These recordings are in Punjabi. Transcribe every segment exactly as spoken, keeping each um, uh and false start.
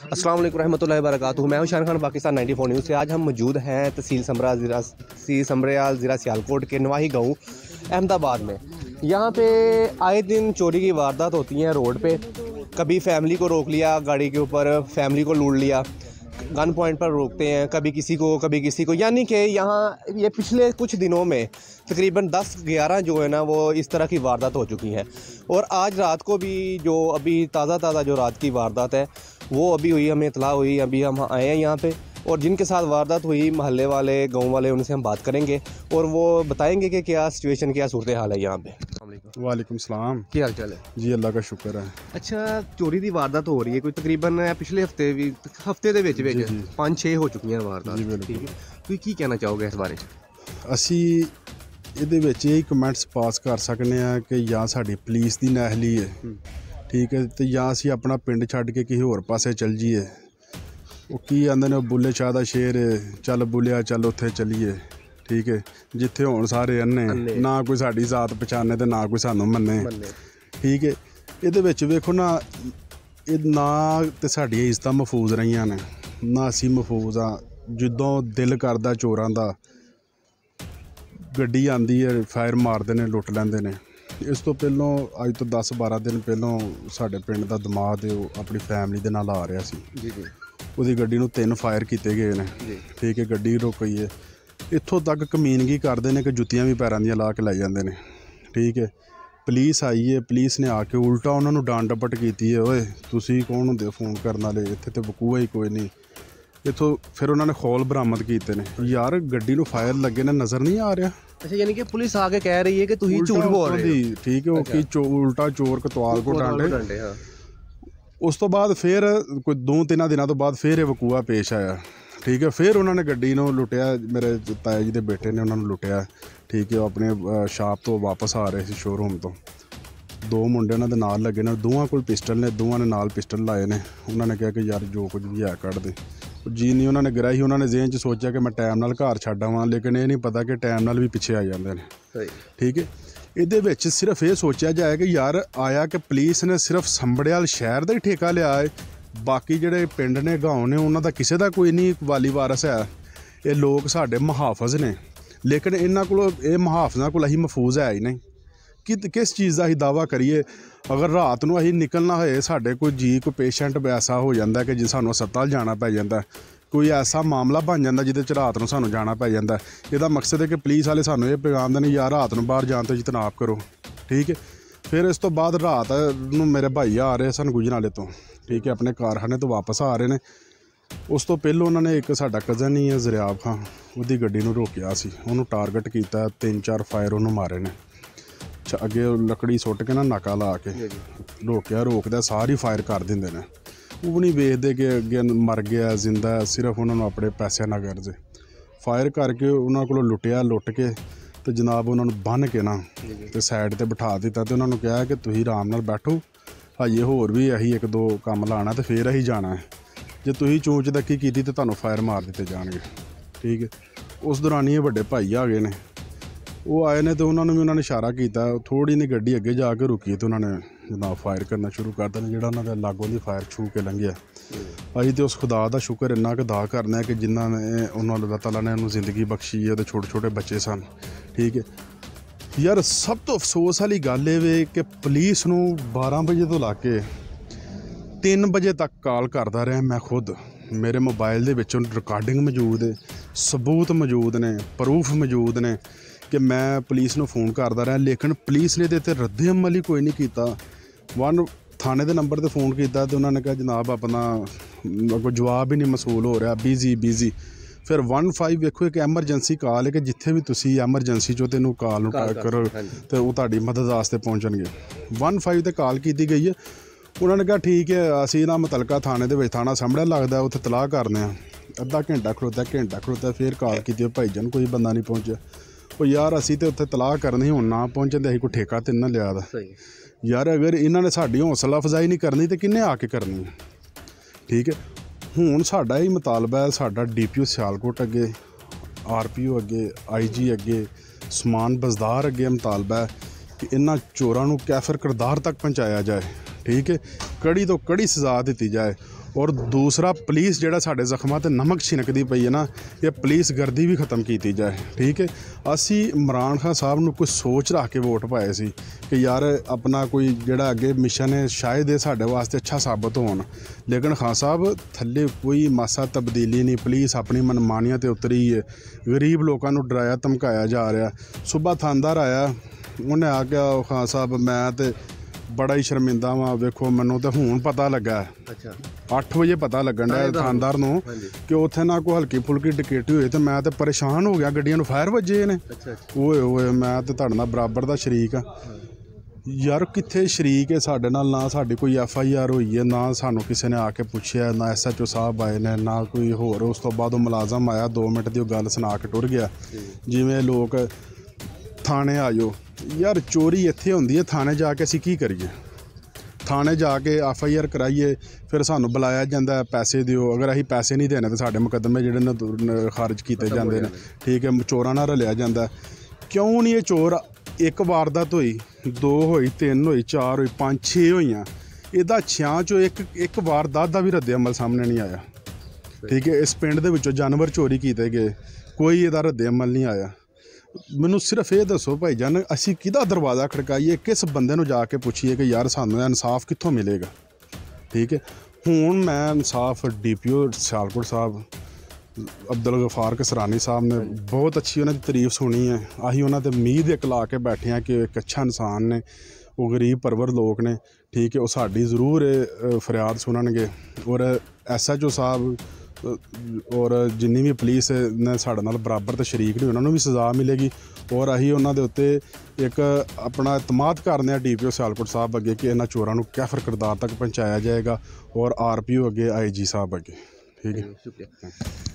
अस्सलाम वालेकुम रहमतुल्लाहि व बरकातुहू। मैं हूं Shan Khan, Pakistan ninety four news से। आज हम मौजूद हैं तहसील समरा ज़िला तहसील समरियाल ज़िला सियालकोट के नवाही गाँव अहमदाबाद में। यहाँ पे आए दिन चोरी की वारदात होती हैं रोड पे। कभी फैमिली को रोक लिया गाड़ी के ऊपर, फैमिली को लूट लिया, गन पॉइंट पर रोकते हैं, कभी किसी को कभी किसी को। यानी कि यहाँ ये पिछले कुछ दिनों में तकरीबन दस ग्यारह जो है ना वो इस तरह की वारदात हो चुकी हैं। और आज रात को भी जो अभी ताज़ा ताज़ा जो रात की वारदात है वो अभी हुई, हमें इतला हुई, अभी हम आए हैं यहाँ पे। और जिनके साथ वारदात हुई महल्ले वाले, गांव वाले, उनसे हम बात करेंगे और वो बताएंगे कि क्या सिचुएशन, क्या सूरत हाल है यहाँ पे। वालेकुम सलाम, क्या हाल चाल है जी? अल्लाह का शुक्र है। अच्छा, चोरी की वारदात हो रही है कोई तकरीबन पिछले हफ्ते भी हफ्ते ਦੇ ਵਿੱਚ ਵਿੱਚ ਪੰਜ ਛੇ ਹੋ ਚੁੱਕੀਆਂ ਵਾਰਦਾਤ, ਠੀਕ ਹੈ? ਤੁਸੀਂ ਕੀ ਕਹਿਣਾ ਚਾਹੋਗੇ ਇਸ ਬਾਰੇ 'ਚ? ਅਸੀਂ ਇਹਦੇ ਵਿੱਚ ਇਹ ਕਮੈਂਟਸ ਪਾਸ ਕਰ ਸਕਨੇ ਆ ਕਿ ਜਾਂ ਸਾਡੀ ਪੁਲਿਸ ਦੀ ਨਾਹਲੀ ਹੈ, ਠੀਕ ਹੈ, ਤੇ ਜਾਂ ਅਸੀਂ ਆਪਣਾ ਪਿੰਡ ਛੱਡ ਕੇ ਕਿਸੇ ਹੋਰ ਪਾਸੇ ਚੱਲ ਜਾਈਏ। ਉਹ ਕੀ ਆਂਦੇ ਨੇ, ਬੁੱਲੇ ਸ਼ਾਹ ਦਾ ਸ਼ੇਰ, ਚੱਲ ਬੁੱਲਿਆ ਚੱਲ ਉੱਥੇ ਚੱਲੀਏ, ਠੀਕ ਹੈ, ਜਿੱਥੇ ਹੋਣ ਸਾਰੇ ਅੰਨੇ, ਨਾ ਕੋਈ ਸਾਡੀ ਜ਼ਾਤ ਪਛਾਣੇ ਤੇ ਨਾ ਕੋਈ ਸਾਨੂੰ ਮੰਨੇ, ਠੀਕ ਹੈ। ਇਹਦੇ ਵਿੱਚ ਵੇਖੋ ਨਾ, ਇਹ ਨਾ ਤੇ ਸਾਡੀਆਂ ਇੱਜ਼ਤਾਂ ਮਹਿਫੂਜ਼ ਰਹੀਆਂ ਨੇ, ਨਾ ਅਸੀਂ ਮਹਿਫੂਜ਼ ਆ। ਜਦੋਂ ਦਿਲ ਕਰਦਾ ਚੋਰਾਂ ਦਾ, ਗੱਡੀ ਆਉਂਦੀ ਹੈ, ਫਾਇਰ ਮਾਰਦੇ ਨੇ, ਲੁੱਟ ਲੈਂਦੇ ਨੇ। ਇਸ ਤੋਂ ਪਹਿਲਾਂ ਅੱਜ ਤੋਂ ਦਸ ਬਾਰਾਂ ਦਿਨ ਪਹਿਲਾਂ ਸਾਡੇ ਪਿੰਡ ਦਾ ਦਮਾਦ ਉਹ ਆਪਣੀ ਫੈਮਿਲੀ ਦੇ ਨਾਲ ਆ ਰਿਹਾ ਸੀ ਜੀ ਜੀ ਉਹਦੀ ਗੱਡੀ ਨੂੰ ਤਿੰਨ ਫਾਇਰ ਕੀਤੇ ਗਏ ਨੇ, ਠੀਕ ਹੈ, ਗੱਡੀ ਰੁਕੀ ਹੈ। ਇੱਥੋਂ ਤੱਕ ਕਮੀਨਗੀ ਕਰਦੇ ਨੇ ਕਿ ਜੁੱਤੀਆਂ ਵੀ ਪੈਰਾਂ ਦੀਆਂ ਲਾ ਕੇ ਲੈ ਜਾਂਦੇ ਨੇ, ਠੀਕ ਹੈ। ਪੁਲਿਸ ਆਈ ਹੈ, ਪੁਲਿਸ ਨੇ ਆ ਕੇ ਉਲਟਾ ਉਹਨਾਂ ਨੂੰ ਡਾਂਟ ਡਪਟ ਕੀਤੀ ਹੈ, ਓਏ ਤੁਸੀਂ ਕੌਣ ਹੁੰਦੇ ਫੋਨ ਕਰਨ ਵਾਲੇ, ਇੱਥੇ ਤਾਂ ਵਕੂਆ ਹੀ ਕੋਈ ਨਹੀਂ। ਇੱਥੋਂ ਫਿਰ ਉਹਨਾਂ ਨੇ ਖੋਲ ਬਰਾਮਦ ਕੀਤੇ ਨੇ। ਯਾਰ ਗੱਡੀ ਨੂੰ ਫਾਇਰ ਲੱਗੇ ਨੇ, ਨਜ਼ਰ ਨਹੀਂ ਆ ਰਿਹਾ? अच्छा, यानी कि पुलिस आके कह रही है कि तुम झूठ बोल रहे हो, ठीक है। वो की चो उल्टा चोर कतवाल को डांटे। हाँ। उस तो बाद फिर कोई दो तीन दिनों तो बाद फिर ये वकूआ पेश आया, ठीक है। फिर उन्होंने गड्डी नूं लुटिया, मेरे ताया जी के बेटे ने उन्होंने लुटिया, ठीक है। अपने शाप तो वापस आ रहे थे शोरूम तो, दो मुंडे उन्होंने नाल लगे ने, दोवां कोल पिस्टल ने, दोवां ने नाल पिस्टल लाए ने। उन्होंने कहा कि यार जो कुछ भी है कढ़ दे। जी नहीं उन्होंने गिराई, उन्होंने जेहन च सोचा कि मैं टाइम नाल घर छड्ड आवां, लेकिन ये नहीं पता कि टाइम नाल भी पिछे आ जाते हैं, ठीक है। ਇਹਦੇ ਵਿੱਚ ਸਿਰਫ ਇਹ ਸੋਚਿਆ ਜਾਏ ਕਿ ਯਾਰ ਆਇਆ ਕਿ ਪੁਲਿਸ ਨੇ ਸਿਰਫ ਸੰਭੜਿਆਲ ਸ਼ਹਿਰ ਦਾ ਹੀ ਠੇਕਾ ਲਿਆ ਹੈ, ਬਾਕੀ ਜਿਹੜੇ ਪਿੰਡ ਨੇ, ਗਾਉਂ ਨੇ, ਉਹਨਾਂ ਦਾ ਕਿਸੇ ਦਾ ਕੋਈ ਨਹੀਂ ਵਾਲੀ ਵਾਰਸ ਹੈ। ਇਹ ਲੋਕ ਸਾਡੇ ਮੁਹਾਫਜ਼ ਨੇ, ਲੇਕਿਨ ਇਹਨਾਂ ਕੋਲ, ਇਹ ਮੁਹਾਫਜ਼ਾਂ ਕੋਲ ਅਸੀਂ ਮਹਿਫੂਜ਼ ਹੈ ਹੀ ਨਹੀਂ। ਕਿ ਕਿਸ ਚੀਜ਼ ਦਾ ਅਸੀਂ ਦਾਅਵਾ ਕਰੀਏ? ਅਗਰ ਰਾਤ ਨੂੰ ਅਸੀਂ ਨਿਕਲਣਾ ਹੋਏ, ਸਾਡੇ ਕੋਈ ਜੀ, ਕੋਈ ਪੇਸ਼ੈਂਟ ਐਸਾ ਹੋ ਜਾਂਦਾ ਕਿ ਜੇ ਸਾਨੂੰ ਹਸਪਤਾਲ ਜਾਣਾ ਪੈ ਜਾਂਦਾ, ਕੋਈ ਐਸਾ ਮਾਮਲਾ ਬਣ ਜਾਂਦਾ ਜਿਹਦੇ 'ਚ ਰਾਤ ਨੂੰ ਸਾਨੂੰ ਜਾਣਾ ਪੈ ਜਾਂਦਾ। ਇਹਦਾ ਮਕਸਦ ਹੈ ਕਿ ਪੁਲਿਸ ਵਾਲੇ ਸਾਨੂੰ ਇਹ ਪੈਗਾਮ ਦੇਣ, ਯਾਰ ਰਾਤ ਨੂੰ ਬਾਹਰ ਜਾਣ ਤੋਂ ਇਜਤਨਾਬ ਕਰੋ, ਠੀਕ ਹੈ। ਫਿਰ ਇਸ ਤੋਂ ਬਾਅਦ ਰਾਤ ਨੂੰ ਮੇਰੇ ਭਾਈ ਆ ਰਹੇ ਸਨ ਗੁਜਰਾਂਵਾਲੇ ਤੋਂ, ਠੀਕ ਹੈ, ਆਪਣੇ ਕਾਰਖਾਨੇ ਤੋਂ ਵਾਪਸ ਆ ਰਹੇ ਨੇ। ਉਸ ਤੋਂ ਪਹਿਲਾਂ ਉਹਨਾਂ ਨੇ ਇੱਕ ਸਾਡਾ ਕਜ਼ਨ ਹੀ ਹੈ ਜ਼ਰਿਆਬ ਖਾਨ, ਉਹਦੀ ਗੱਡੀ ਨੂੰ ਰੋਕਿਆ ਸੀ, ਉਹਨੂੰ ਟਾਰਗੇਟ ਕੀਤਾ, ਤਿੰਨ ਚਾਰ ਫਾਇਰ ਉਹਨੂੰ ਮਾਰੇ ਨੇ। ਅੱਗੇ ਲੱਕੜੀ ਸੁੱਟ ਕੇ ਨਾ ਨਾਕਾ ਲਾ ਕੇ ਰੋਕਿਆ, ਰੋਕਦਾ ਸਾਰੀ ਫਾਇਰ ਕਰ ਦਿੰਦੇ ਨੇ। ਉਹ ਨਹੀਂ ਵੇਖਦੇ ਕਿ ਅੱਗੇ ਮਰ ਗਿਆ ਜ਼ਿੰਦਾ, ਸਿਰਫ ਉਹਨਾਂ ਨੂੰ ਆਪਣੇ ਪੈਸਿਆਂ ਨਾਲ ਗਰਜ਼ੇ। ਫਾਇਰ ਕਰਕੇ ਉਹਨਾਂ ਕੋਲੋਂ ਲੁੱਟਿਆ, ਲੁੱਟ ਕੇ ਤੇ ਜਨਾਬ ਉਹਨਾਂ ਨੂੰ ਬੰਨ੍ਹ ਕੇ ਨਾ ਤੇ ਸਾਈਡ 'ਤੇ ਬਿਠਾ ਦਿੱਤਾ ਤੇ ਉਹਨਾਂ ਨੂੰ ਕਿਹਾ ਕਿ ਤੁਸੀਂ ਆਰਾਮ ਨਾਲ ਬੈਠੋ, ਹਜੇ ਹੋਰ ਵੀ ਅਸੀਂ ਇੱਕ ਦੋ ਕੰਮ ਲਾਉਣਾ ਤੇ ਫਿਰ ਅਸੀਂ ਜਾਣਾ ਹੈ। ਜੇ ਤੁਸੀਂ ਚੂੰਚ ਦੱਕੀ ਕੀਤੀ ਤਾਂ ਤੁਹਾਨੂੰ ਫਾਇਰ ਮਾਰ ਦਿੱਤੇ ਜਾਣਗੇ, ਠੀਕ ਹੈ। ਉਸ ਦੌਰਾਨ ਹੀ ਇਹ ਵੱਡੇ ਭਾਈ ਆ ਗਏ ਨੇ, ਉਹ ਆਏ ਨੇ ਤੇ ਉਹਨਾਂ ਨੂੰ ਵੀ ਉਹਨਾਂ ਨੇ ਇਸ਼ਾਰਾ ਕੀਤਾ, ਥੋੜ੍ਹੀ ਜਿਹੀ ਗੱਡੀ ਅੱਗੇ ਜਾ ਕੇ ਰੁਕੀ ਤੇ ਉਹਨਾਂ ਨੇ ਜਨਾਬ ਫਾਇਰ ਕਰਨਾ ਸ਼ੁਰੂ ਕਰ ਦਿੱਤਾ। ਜਿਹੜਾ ਉਹਨਾਂ ਦੇ ਲਾਗੋਂ ਦੀ ਫਾਇਰ ਛੂ ਕੇ ਲੰਘਿਆ। ਅਸੀਂ ਤਾਂ ਉਸ ਖੁਦਾ ਦਾ ਸ਼ੁਕਰ ਇੰਨਾ ਕੁ ਅਦਾ ਕਰਨਾ ਕਿ ਜਿਨ੍ਹਾਂ ਨੇ, ਉਹਨਾਂ ਅੱਲਾਹ ਤਾਲਾ ਨੇ ਉਹਨੂੰ ਜ਼ਿੰਦਗੀ ਬਖਸ਼ੀ ਹੈ, ਉਹਦੇ ਛੋਟੇ ਛੋਟੇ ਬੱਚੇ ਸਨ, ਠੀਕ ਹੈ। ਯਾਰ ਸਭ ਤੋਂ ਅਫਸੋਸ ਵਾਲੀ ਗੱਲ ਇਹ ਵੇ ਕਿ ਪੁਲਿਸ ਨੂੰ ਬਾਰਾਂ ਵਜੇ ਤੋਂ ਲਾ ਕੇ ਤਿੰਨ ਵਜੇ ਤੱਕ ਕਾਲ ਕਰਦਾ ਰਿਹਾ ਮੈਂ ਖੁਦ। ਮੇਰੇ ਮੋਬਾਈਲ ਦੇ ਵਿੱਚ ਰਿਕਾਰਡਿੰਗ ਮੌਜੂਦ ਹੈ, ਸਬੂਤ ਮੌਜੂਦ ਨੇ, ਪ੍ਰੂਫ ਮੌਜੂਦ ਨੇ ਕਿ ਮੈਂ ਪੁਲਿਸ ਨੂੰ ਫੋਨ ਕਰਦਾ ਰਿਹਾ, ਲੇਕਿਨ ਪੁਲਿਸ ਨੇ ਇਹਦੇ 'ਤੇ ਰੱਦੇ ਅਮਲ ਹੀ ਕੋਈ ਨਹੀਂ ਕੀਤਾ। ਵਨ ਥਾਣੇ ਦੇ ਨੰਬਰ 'ਤੇ ਫੋਨ ਕੀਤਾ ਤੇ ਉਹਨਾਂ ਨੇ ਕਿਹਾ ਜਨਾਬ ਆਪਣਾ ਕੋਈ ਜਵਾਬ ਹੀ ਨਹੀਂ ਮਸੂਲ ਹੋ ਰਿਹਾ, ਬਿਜ਼ੀ ਬਿਜ਼ੀ। ਫਿਰ ਵਨ ਫਾਈਵ ਵੇਖੋ, ਇੱਕ ਐਮਰਜੈਂਸੀ ਕਾਲ ਹੈ ਕਿ ਜਿੱਥੇ ਵੀ ਤੁਸੀਂ ਐਮਰਜੈਂਸੀ 'ਚੋਂ ਤੈਨੂੰ ਕਾਲ ਨੂੰ ਕਰੋ ਅਤੇ ਉਹ ਤੁਹਾਡੀ ਮਦਦ ਵਾਸਤੇ ਪਹੁੰਚਣਗੇ। ਵਨ ਫਾਈਵ 'ਤੇ ਕਾਲ ਕੀਤੀ ਗਈ ਹੈ। ਉਹਨਾਂ ਨੇ ਕਿਹਾ ਠੀਕ ਹੈ, ਅਸੀਂ ਨਾ ਮੁਤਲਕਾ ਥਾਣੇ ਦੇ ਵਿੱਚ, ਥਾਣਾ ਸਾਹਮਣੇ ਲੱਗਦਾ, ਉੱਥੇ ਤਲਾਹ ਕਰਨੇ ਆ। ਅੱਧਾ ਘੰਟਾ ਖੜੋਤਾ, ਘੰਟਾ ਖੜੋਤਾ, ਫਿਰ ਕਾਲ ਕੀਤੀ, ਭਾਈ ਜਾਨ ਕੋਈ ਬੰਦਾ ਨਹੀਂ ਪਹੁੰਚਿਆ। ਉਹ ਯਾਰ ਅਸੀਂ ਤਾਂ ਉੱਥੇ ਤਲਾਹ ਕਰਨੀ, ਹੁਣ ਨਾ ਪਹੁੰਚਣ ਤੇ ਅਸੀਂ ਕੋਈ ਠੇਕਾ ਤੇ ਨਾ ਲਿਆ ਦਾ। ਯਾਰ ਅਗਰ ਇਹਨਾਂ ਨੇ ਸਾਡੀ ਹੌਸਲਾ ਅਫਜ਼ਾਈ ਨਹੀਂ ਕਰਨੀ ਤੇ ਕਿਹਨੇ ਆ ਕੇ ਕਰਨੀ, ਠੀਕ ਹੈ। ਹੁਣ ਸਾਡਾ ਹੀ ਮੁਤਾਲਬਾ ਹੈ, ਸਾਡਾ ਡੀ ਪੀ ਓ ਸਿਆਲਕੋਟ ਅੱਗੇ, ਆਰ ਪੀ ਓ ਅੱਗੇ, ਆਈ ਜੀ ਅੱਗੇ, ਸਮਾਨ ਬਜ਼ਦਾਰ ਅੱਗੇ ਮੁਤਾਲਬਾ ਹੈ ਕਿ ਇਹਨਾਂ ਚੋਰਾਂ ਨੂੰ ਕੈਫਰ ਕਿਰਦਾਰ ਤੱਕ ਪਹੁੰਚਾਇਆ ਜਾਏ, ਠੀਕ ਹੈ। ਕੜੀ ਤੋਂ ਕੜੀ ਸਜ਼ਾ ਦਿੱਤੀ ਜਾਏ। ਔਰ ਦੂਸਰਾ ਪੁਲਿਸ ਜਿਹੜਾ ਸਾਡੇ ਜ਼ਖਮਾਂ 'ਤੇ ਨਮਕ ਛਿਣਕਦੀ ਪਈ ਹੈ ਨਾ, ਇਹ ਪੁਲਿਸ ਗਰਦੀ ਵੀ ਖਤਮ ਕੀਤੀ ਜਾਏ। ਠੀਕ ਹੈ, ਅਸੀਂ ਇਮਰਾਨ ਖਾਨ ਸਾਹਿਬ ਨੂੰ ਕੋਈ ਸੋਚ ਰੱਖ ਕੇ ਵੋਟ ਪਾਏ ਸੀ ਕਿ ਯਾਰ ਆਪਣਾ ਕੋਈ ਜਿਹੜਾ ਅੱਗੇ ਮਿਸ਼ਨ ਹੈ ਸ਼ਾਇਦ ਇਹ ਸਾਡੇ ਵਾਸਤੇ ਅੱਛਾ ਸਾਬਤ ਹੋਣ, ਲੇਕਿਨ ਖਾਨ ਸਾਹਿਬ ਥੱਲੇ ਕੋਈ ਮਾਸਾ ਤਬਦੀਲੀ ਨਹੀਂ, ਪੁਲਿਸ ਆਪਣੀ ਮਨਮਾਨੀਆਂ 'ਤੇ ਉਤਰੀ ਹੈ, ਗਰੀਬ ਲੋਕਾਂ ਨੂੰ ਡਰਾਇਆ ਧਮਕਾਇਆ ਜਾ ਰਿਹਾ। ਸੁਬਾ ਥਾਣੇਦਾਰ ਆਇਆ, ਉਹਨੇ ਆ ਕੇ ਖਾਨ ਸਾਹਿਬ ਮੈਂ ਤੇ ਬੜਾ ਹੀ ਸ਼ਰਮਿੰਦਾ ਵਾਂ, ਵੇਖੋ ਮੈਨੂੰ ਤਾਂ ਹੁਣ ਪਤਾ ਲੱਗਾ, ਅੱਛਾ ਅੱਠ ਵਜੇ ਪਤਾ ਲੱਗਣ ਡਿਆ ਥਾਣੇਦਾਰ ਨੂੰ ਕਿ ਉੱਥੇ ਨਾ ਕੋਈ ਹਲਕੀ ਫੁਲਕੀ ਡਕੈਤੀ ਹੋਈ, ਤੇ ਮੈਂ ਤਾਂ ਪਰੇਸ਼ਾਨ ਹੋ ਗਿਆ, ਗੱਡੀਆਂ ਨੂੰ ਫਾਇਰ ਵੱਜੇ ਨੇ। ਓਏ ਓਏ ਮੈਂ ਤੇ ਤੁਹਾਡੇ ਨਾਲ ਬਰਾਬਰ ਦਾ ਸ਼ਰੀਕ ਆ ਯਾਰ, ਕਿੱਥੇ ਸ਼ਰੀਕ ਹੈ ਸਾਡੇ ਨਾਲ? ਨਾ ਸਾਡੀ ਕੋਈ ਐਫ ਆਈ ਆਰ ਹੋਈ ਹੈ, ਨਾ ਸਾਨੂੰ ਕਿਸੇ ਨੇ ਆ ਕੇ ਪੁੱਛਿਆ, ਨਾ ਐਸ ਐਚ ਓ ਸਾਹਿਬ ਆਏ ਨੇ, ਨਾ ਕੋਈ ਹੋਰ। ਉਸ ਤੋਂ ਬਾਅਦ ਉਹ ਮੁਲਾਜ਼ਮ ਆਇਆ, ਦੋ ਮਿੰਟ ਦੀ ਉਹ ਗੱਲ ਸੁਣਾ ਕੇ ਟੁਰ ਗਿਆ, ਜਿਵੇਂ ਲੋਕ ਥਾਣੇ ਆ ਜਾਓ। ਯਾਰ ਚੋਰੀ ਇੱਥੇ ਹੁੰਦੀ ਹੈ, ਥਾਣੇ ਜਾ ਕੇ ਅਸੀਂ ਕੀ ਕਰੀਏ? ਥਾਣੇ ਜਾ ਕੇ ਐਫ ਆਈ ਆਰ ਕਰਾਈਏ, ਫਿਰ ਸਾਨੂੰ ਬੁਲਾਇਆ ਜਾਂਦਾ ਪੈਸੇ ਦਿਓ, ਅਗਰ ਅਸੀਂ ਪੈਸੇ ਨਹੀਂ ਦੇਣੇ ਤਾਂ ਸਾਡੇ ਮੁਕੱਦਮੇ ਜਿਹੜੇ ਨੇ ਖਾਰਜ ਕੀਤੇ ਜਾਂਦੇ ਨੇ। ਠੀਕ ਹੈ, ਚੋਰਾਂ ਨਾਲ ਰਲਿਆ ਜਾਂਦਾ। ਕਿਉਂ ਨਹੀਂ ਇਹ ਚੋਰ, ਇੱਕ ਵਾਰਦਾਤ ਹੋਈ, ਦੋ ਹੋਈ, ਤਿੰਨ ਹੋਈ, ਚਾਰ ਹੋਈ, ਪੰਜ ਛੇ ਹੋਈਆਂ, ਇਹਦਾ ਛਿਆਂ 'ਚੋਂ ਇੱਕ ਇੱਕ ਵਾਰਦਾਤ ਦਾ ਵੀ ਰੱਦੇ ਅਮਲ ਸਾਹਮਣੇ ਨਹੀਂ ਆਇਆ। ਠੀਕ ਹੈ, ਇਸ ਪਿੰਡ ਦੇ ਵਿੱਚੋਂ ਜਾਨਵਰ ਚੋਰੀ ਕੀਤੇ ਗਏ, ਕੋਈ ਇਹਦਾ ਰੱਦੇ ਅਮਲ ਨਹੀਂ ਆਇਆ। ਮੈਨੂੰ ਸਿਰਫ ਇਹ ਦੱਸੋ ਭਾਈ ਜਾਨ, ਅਸੀਂ ਕਿਹਦਾ ਦਰਵਾਜ਼ਾ ਖੜਕਾਈਏ, ਕਿਸ ਬੰਦੇ ਨੂੰ ਜਾ ਕੇ ਪੁੱਛੀਏ ਕਿ ਯਾਰ ਸਾਨੂੰ ਇਨਸਾਫ ਕਿੱਥੋਂ ਮਿਲੇਗਾ? ਠੀਕ ਹੈ, ਹੁਣ ਮੈਂ ਇਨਸਾਫ D P O Sialkot Sahib Abdul Ghaffar Kasrani Sahib ਨੇ ਬਹੁਤ ਅੱਛੀ ਉਹਨਾਂ ਦੀ ਤਾਰੀਫ ਸੁਣੀ ਹੈ। ਅਸੀਂ ਉਹਨਾਂ 'ਤੇ ਉਮੀਦ ਇੱਕ ਲਾ ਕੇ ਬੈਠੇ ਹਾਂ ਕਿ ਇੱਕ ਅੱਛਾ ਇਨਸਾਨ ਨੇ, ਉਹ ਗਰੀਬ ਪਰਵਰ ਲੋਕ ਨੇ। ਠੀਕ ਹੈ, ਉਹ ਸਾਡੀ ਜ਼ਰੂਰ ਫਰਿਆਦ ਸੁਣਨਗੇ। ਔਰ ਐਸ ਐਚ ਓ ਸਾਹਿਬ ਔਰ ਜਿੰਨੀ ਵੀ ਪੁਲਿਸ ਨੇ ਸਾਡੇ ਨਾਲ ਬਰਾਬਰ ਤੇ ਸ਼ਰੀਕ ਨੇ, ਉਹਨਾਂ ਨੂੰ ਵੀ ਸਜ਼ਾ ਮਿਲੇਗੀ। ਔਰ ਅਸੀਂ ਉਹਨਾਂ ਦੇ ਉੱਤੇ ਇੱਕ ਆਪਣਾ ਇਤਮਾਦ ਕਰਦੇ ਹਾਂ ਡੀ ਪੀ ਓ ਸਿਆਲਕੋਟ ਸਾਹਿਬ ਅੱਗੇ ਕਿ ਇਹਨਾਂ ਚੋਰਾਂ ਨੂੰ ਕੈਫਰ ਕਿਰਦਾਰ ਤੱਕ ਪਹੁੰਚਾਇਆ ਜਾਏਗਾ, ਔਰ ਆਰ ਪੀ ਓ ਅੱਗੇ, ਆਈ जी साहब ਅੱਗੇ। ठीक है, शुक्रिया।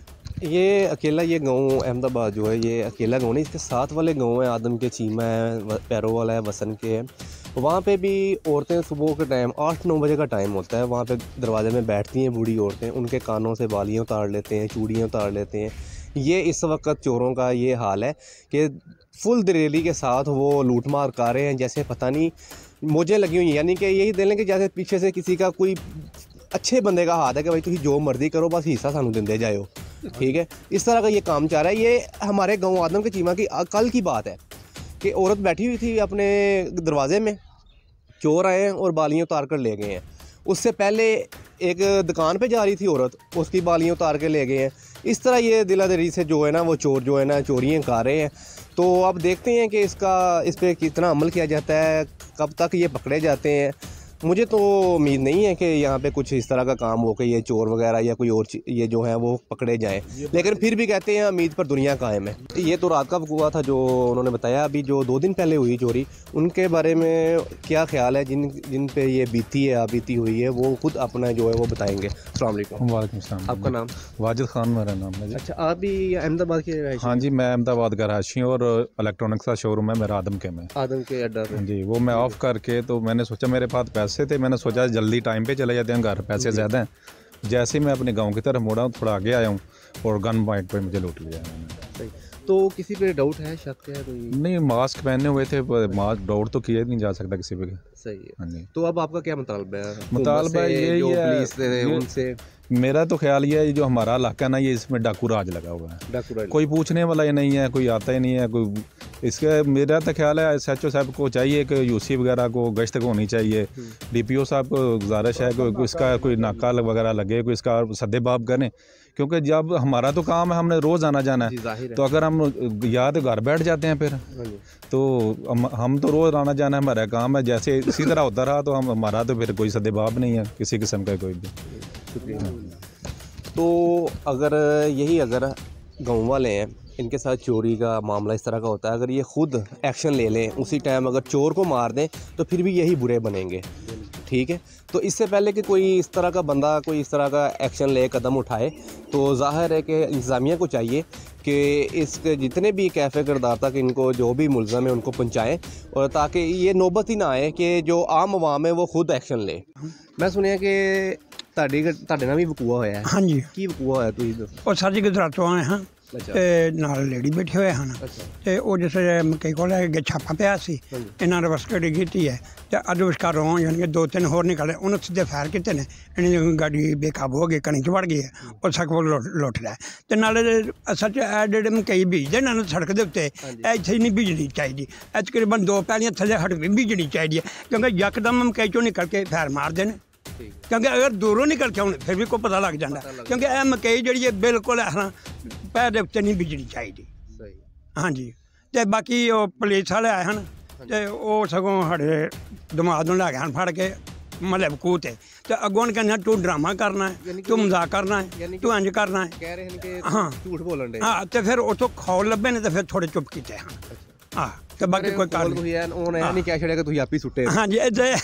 ये अकेला ये गांव अहमदाबाद जो है, ये अकेला गांव नहीं, इसके साथ वाले गांव हैं, आदम के, चीमा है, पैरो वाला है, वसन के है। वहाँ पे भी औरतें सुबह के टाइम आठ नौ बजे का टाइम होता है, वहाँ पे दरवाजे में बैठती हैं बूढ़ी औरतें, उनके कानों से बालियाँ उतार लेते हैं, चूड़ियाँ उतार लेते हैं। ये इस वक्त चोरों का ये हाल है कि फुल दरेली के साथ वो लूट मार कर रहे हैं, जैसे पता नहीं मौजें लगी हुई हैं। यानी कि यही दे लें कि जैसे पीछे से किसी का कोई अच्छे बंदे का हाथ है कि भाई तुम जो मर्जी करो, बस हिस्सा सानू देंदे जाओ। ठीक है, इस तरह का ये काम चाह रहा है। ये हमारे गांव आदम के चीमा की कल की बात है कि औरत बैठी हुई थी अपने दरवाजे में, चोर आए हैं और बालियाँ उतार कर ले गए हैं। उससे पहले एक दुकान पे जा रही थी औरत, उसकी बालियाँ उतार के ले गए हैं। इस तरह ये दिलादरी से जो है ना वो चोर जो है ना चोरियाँ कर रहे हैं। तो अब देखते हैं कि इसका इस पर कितना अमल किया जाता है, कब तक ये पकड़े जाते हैं। मुझे तो उम्मीद नहीं है कि यहाँ पे कुछ इस तरह का काम हो कि ये चोर वगैरह या कोई और ये जो है वो पकड़े जाएं, लेकिन फिर भी कहते हैं उम्मीद पर दुनिया कायम है। ये तो रात का वक़्वा था जो उन्होंने बताया। अभी जो दो दिन पहले हुई चोरी, उनके बारे में क्या ख्याल है, जिन जिन पे ये बीती है बीती हुई है, वो खुद अपना जो है वो बताएंगे। अस्सलाम वालेकुम। वालेकुम सलाम। आपका नाम? वाजिद खान मेरा नाम है जी। अच्छा, आप भी अहमदाबाद के रहायशी? हाँ जी, मैं अहमदाबाद का रहायशी हूँ और इलेक्ट्रॉनिक्स का शोरूम है मेरा आदम के में। आदम के अड्डा पे जी, वो मैं ऑफ़ करके तो मैंने सोचा मेरे पास पैसे थे, मैंने सोचा जल्दी टाइम पे चले जाते हैं, घर पैसे ज़्यादा हैं। जैसे ही मैं अपने गांव की तरफ मुड़ा हूँ, थोड़ा आगे आया हूँ और गन पॉइंट पे मुझे लूट लिया मैंने। तो किसी पे डाउट है, शक है कोई? नहीं, मास्क पहने हुए थे, मास्क डाउट तो किया नहीं जा सकता किसी पे। सही है। हाँ जी। तो अब आपका क्या मुतालबा है? मुतालबा ये जो है, पुलिस है उनसे? मेरा तो ख्याल ये है, जो हमारा इलाका ना, ये इसमें डाकू राज लगा हुआ है। डाकू राज कोई पूछने वाला ही नहीं है, कोई आता ही नहीं है कोई। इसके मेरा तो ख्याल है एस एच ओ साहब को चाहिए कि यूसी वगैरह को गश्त को होनी चाहिए। डी पी ओ साहब को गुजारिश है कि इसका कोई नाका वगैरह लगे, कोई इसका सद्देबाब करें, क्योंकि जब हमारा तो काम है, हमने रोज़ आना जाना है। तो अगर हम या तो घर बैठ जाते हैं फिर, तो हम, हम तो रोज़ आना जाना हमारा काम है। जैसे इसी तरह होता रहा तो हम हमारा तो फिर कोई सद्देबाब नहीं है किसी किस्म का कोई भी। शुक्रिया। तो अगर यही अगर गाँव वाले हैं, इनके साथ चोरी का मामला इस तरह का होता है, अगर ये खुद एक्शन ले लें उसी टाइम, अगर चोर को मार दें, तो फिर भी यही बुरे बनेंगे। ठीक है, तो इससे पहले कि कोई इस तरह का बंदा कोई इस तरह का एक्शन ले, कदम उठाए, तो ज़ाहिर है कि इंतज़ामिया को चाहिए कि इसके जितने भी कैफ़े किरदार तक इनको जो भी मुलज़म है उनको पहुँचाएँ, और ताकि ये नौबत ही ना आए कि जो आम अवाम है वो खुद एक्शन ले। मैं सुनिया कि ਤੁਹਾਡੇ ਤੁਹਾਡੇ ਨਾਲ ਵੀ ਵਕੂਆ ਹੋਇਆ ਹੈ? ਹਾਂਜੀ, ਕੀ ਵਕੂਆ ਹੋਇਆ ਤੁਸੀਂ ਦੱਸੋ? ਉਹ ਸਰ ਜੀ ਗੁਜਰਾਤੋਂ ਆਏ ਹਾਂ ਤੇ ਨਾਲ ਲੇਡੀ ਬੈਠੇ ਹੋਏ ਹਨ ਤੇ ਉਹ ਜਿਸ ਮਕਈ ਕੋਲ ਅੱਗੇ ਛਾਪਾ ਪਿਆ ਸੀ ਇਹਨਾਂ ਨੇ ਰਸਕੜੀ ਕੀਤੀ ਹੈ ਤੇ ਅੱਜ ਵਿਚਕਾਰੋਂ ਯਾਨੀ ਕਿ ਦੋ ਤਿੰਨ ਹੋਰ ਨਿਕਲੇ ਉਹਨੂੰ ਸਿੱਧੇ ਫਾਇਰ ਕੀਤੇ ਨੇ ਇਹਨੇ ਗਾੜੀ ਬੇਕਾਬੂ ਹੋ ਗਈ ਕਣੀ 'ਚ ਵੜ ਗਈ ਹੈ ਉਹ ਸਗੋਂ ਲੁੱਟ ਲਿਆ ਤੇ ਨਾਲੇ ਸੱਚ ਇਹ ਜਿਹੜੇ ਮਕਈ ਬੀਜਦੇ ਇਹਨਾਂ ਨੂੰ ਸੜਕ ਦੇ ਉੱਤੇ ਇਹ ਇੱਥੇ ਨਹੀਂ ਬੀਜਣੀ ਚਾਹੀਦੀ ਇਹ ਤਕਰੀਬਨ ਦੋ ਪੈਲੀਆਂ ਥੱਲੇ ਹਟ ਵੀ ਬੀਜਣੀ ਚਾਹੀਦੀ ਹੈ ਕਿਉਂਕਿ ਯਕਦਮ ਮਕਈ ਚੋਂ ਨਿਕਲ ਕੇ ਫਾਇਰ ਮਾਰਦੇ ਨੇ ਕਿਉਂਕਿ ਅਗਰ ਦੂਰੋਂ ਨਿਕਲ ਕੇ ਆਉਣ ਫਿਰ ਵੀ ਕੋਈ ਪਤਾ ਲੱਗ ਜਾਂਦਾ ਕਿਉਂਕਿ ਇਹ ਮਕਈ ਜਿਹੜੀ ਹੈ ਬਿਲਕੁਲ ਹੈ ਪੈਰ ਦੇ ਉੱਤੇ ਨਹੀਂ ਬੀਜਣੀ ਚਾਹੀਦੀ ਹਾਂਜੀ ਤੇ ਬਾਕੀ ਉਹ ਪੁਲਿਸ ਵਾਲੇ ਆਏ ਹਨ ਤੇ ਉਹ ਸਗੋਂ ਸਾਡੇ ਦਿਮਾਗ ਨੂੰ ਲੈ ਗਏ ਹਨ ਫੜ ਕੇ ਮਤਲਬ ਖੂਹ ਤੇ ਤੇ ਅੱਗੋਂ ਕਹਿੰਦੇ ਤੂੰ ਡਰਾਮਾ ਕਰਨਾ ਹੈ ਤੂੰ ਮਜ਼ਾਕ ਕਰਨਾ ਹੈ ਤੂੰ ਇੰਝ ਕਰਨਾ ਹੈ ਕਹਿ ਰਹੇ ਹਨ ਕਿ ਹਾਂ ਝੂਠ ਬੋਲਣ ਦੇ ਹਾਂ ਤੇ ਫਿਰ ਉੱਥੋਂ ਖੌਲ ਲੱਭੇ ਨੇ ਤੇ ਫਿਰ ਥੋੜੇ ਚੁੱਪ ਕੀਤੇ ਹਨ ਹਾਂ ਤੇ ਬਾਕੀ ਕੋਈ ਕਾਰਨ ਤੁਸੀਂ ਉਹਨੇ ਇਹ ਨਹੀਂ ਕਹਿ ਛੜਿਆ ਕਿ ਤੁਸੀਂ ਆਪ ਹੀ ਸੁੱਟੇ ਹਾਂਜੀ ਇੱਥੇ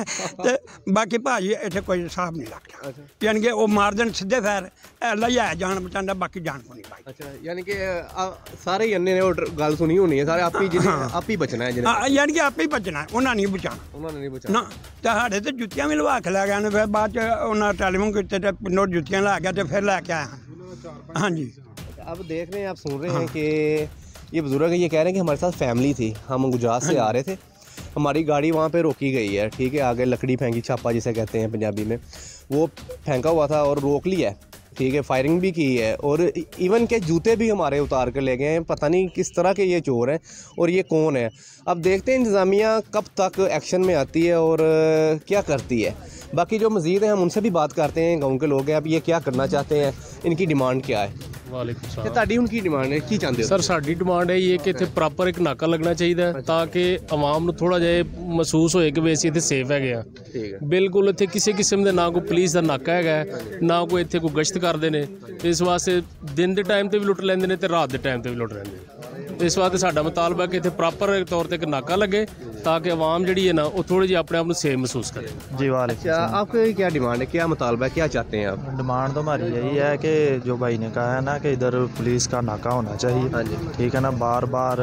ਤੇ ਬਾਕੀ ਭਾਜੀ ਇੱਥੇ ਕੋਈ ਹਿਸਾਬ ਨਹੀਂ ਲੱਗਦਾ ਯਾਨੀ ਕਿ ਉਹ ਮਾਰ ਦੇਣ ਸਿੱਧੇ ਫੈਰ ਲਿਆ ਜਾਣ ਬਚਾਉਂਦਾ ਬਾਕੀ ਜਾਣ ਕੋ ਨਹੀਂ ਪਾਈ ਅੱਛਾ ਯਾਨੀ ਕਿ ਸਾਰੇ ਹੀ ਅੰਨੇ ਨੇ ਉਹ ਗੱਲ ਸੁਣੀ ਹੋਣੀ ਹੈ ਸਾਰੇ ਆਪ ਹੀ ਜਿਹਨੇ ਆਪ ਹੀ ਬਚਣਾ ਹੈ ਜਿਹਨੇ ਹਾਂ ਯਾਨੀ ਕਿ ਆਪੇ ਹੀ ਬਚਣਾ ਉਹਨਾਂ ਨਹੀਂ ਬਚਾਉਣਾ ਉਹਨਾਂ ਨੇ ਨਹੀਂ ਬਚਾਉਣਾ ਨਾ ਤੇ ਸਾਡੇ ਤੇ ਜੁੱਤੀਆਂ ਵੀ ਲਵਾ ਕੇ ਲੈ ਗਏ ਨੇ ਫਿਰ ਬਾਅਦ ਚ ਉਹਨਾਂ ਟੈਲੀਫੋਨ ਕੀਤੇ ਤੇ ਪਿੰਡੋਂ ਜੁੱਤੀਆਂ ਲਾ ਗਿਆ ਤੇ ਫਿਰ ਲੈ ਕੇ ਆਇਆ ਹਾਂਜੀ अब देख रहे हैं आप सुन रहे हैं कि ये बुजुर्ग ये कह रहे हैं कि हमारे साथ फैमिली थी हम गुजरात से आ रहे थे हमारी गाड़ी वहाँ पे रोकी गई है ठीक है आगे लकड़ी फेंकी छापा जिसे कहते हैं पंजाबी में वो फेंका हुआ था और रोक लिया है ठीक है फायरिंग भी की है और इवन के जूते भी हमारे उतार कर ले गए हैं पता नहीं किस तरह के ये चोर हैं और ये कौन है अब देखते हैं इंतज़ामिया कब तक एक्शन में आती है और क्या करती है बाकी जो मज़ीद हैं हम उनसे भी बात करते हैं गाँव के लोग हैं अब ये क्या करना चाहते हैं इनकी डिमांड क्या है ਵਾਲੇਕੁਮ ਸਲਾਮ ਤੁਹਾਡੀ ਹੁਣ ਕੀ ਡਿਮਾਂਡ ਹੈ ਕੀ ਚਾਹੁੰਦੇ ਹੋ ਸਰ ਸਾਡੀ ਡਿਮਾਂਡ ਇਹ ਹੈ ਕਿ ਇੱਥੇ ਪ੍ਰੋਪਰ ਇੱਕ ਨਾਕਾ ਲੱਗਣਾ ਚਾਹੀਦਾ ਹੈ ਤਾਂ ਕਿ ਆਵਾਮ ਨੂੰ ਥੋੜਾ ਜਿਹਾ ਮਹਿਸੂਸ ਹੋਏ ਕਿ ਵੀ ਅਸੀਂ ਇੱਥੇ ਸੇਫ ਹੈਗੇ ਆ ਠੀਕ ਹੈ ਬਿਲਕੁਲ ਇੱਥੇ ਕਿਸੇ ਕਿਸਮ ਦੇ ਨਾ ਕੋਈ ਪੁਲਿਸ ਦਾ ਨਾਕਾ ਹੈਗਾ ਨਾ ਕੋਈ ਇੱਥੇ ਕੋਈ ਗਸ਼ਤ ਕਰਦੇ ਨੇ ਇਸ ਵਾਸਤੇ ਦਿਨ ਦੇ ਟਾਈਮ ਤੇ ਵੀ ਲੁੱਟ ਲੈਂਦੇ ਨੇ ਤੇ ਰਾਤ ਦੇ ਟਾਈਮ ਤੇ ਵੀ ਲੁੱਟ ਲੈਂਦੇ ਨੇ ਇਸ ਵਾਸਤੇ ਸਾਡਾ ਮੁਤਾਲਬਾ ਕਿ ਇੱਥੇ ਪ੍ਰੋਪਰ ਤੌਰ ਤੇ ਇੱਕ ਨਾਕਾ ਲੱਗੇ ਤਾਂ ਕਿ ਆਵਾਮ ਜਿਹੜੀ ਹੈ ਨਾ ਉਹ ਥੋੜੀ ਜਿਹੀ ਆਪਣੇ ਆਪ ਨੂੰ ਸੇਫ महसूस करे जी वालेकुम अच्छा आपका क्या डिमांड है क्या मुतालबा है क्या चाहते हैं आप डिमांड तो हमारी यही है कि जो भाई ने कहा है ना कि इधर पुलिस का नाका होना चाहिए हाँ जी ठीक है ना बार बार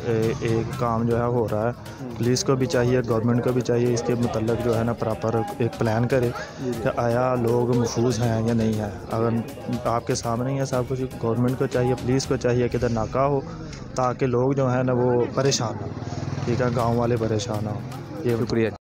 एक काम जो है हो रहा है पुलिस को भी चाहिए गवर्नमेंट को भी चाहिए इसके मतलब जो है ना प्रॉपर एक प्लान करे कि आया लोग महफूज हैं या नहीं है अगर आपके सामने ही है सब कुछ गवर्नमेंट को चाहिए पुलिस को चाहिए कि इधर नाका हो ताकि लोग जो है ना वो परेशान हो ठीक है गाँव वाले परेशान हो ये शुक्रिया